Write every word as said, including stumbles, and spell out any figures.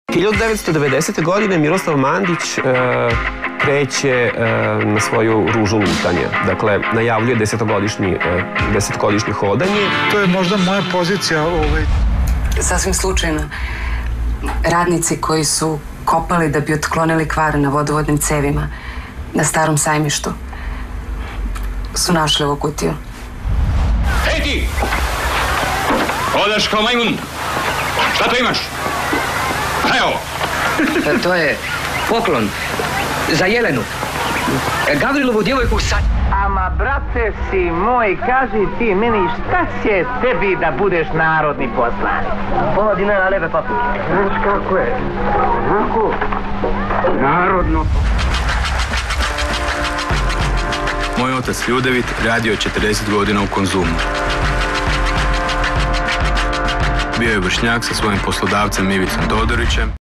hiljadu devetsto devedesete. godine Miroslav Mandić e, kreće e, na svoju ružu lutanja. Dakle, najavljuje desetogodišnji, e, desetogodišnje hodanje. To je možda moja pozicija. Ovaj... Sasvim slučajno. Radnici koji su kopali da bi otklonili kvar na vodovodnim cevima na Starom sajmištu su našli ovu kutiju. Hej ti! Odaš kao majmun! Šta to imaš? Evo! To je poklon za Jelenu. Gavrilovu djevojku sa... Ama, brate si moj, kaži ti meni, šta će tebi da budeš narodni poslanik? Pola dinara leve paprike. Znaš kako je? Onako, narodno... Moj otac Ljudevit radio je četrdeset godina u Konzumu. Bio je vršnjak sa svojim poslodavcem Ivicom Todorićem.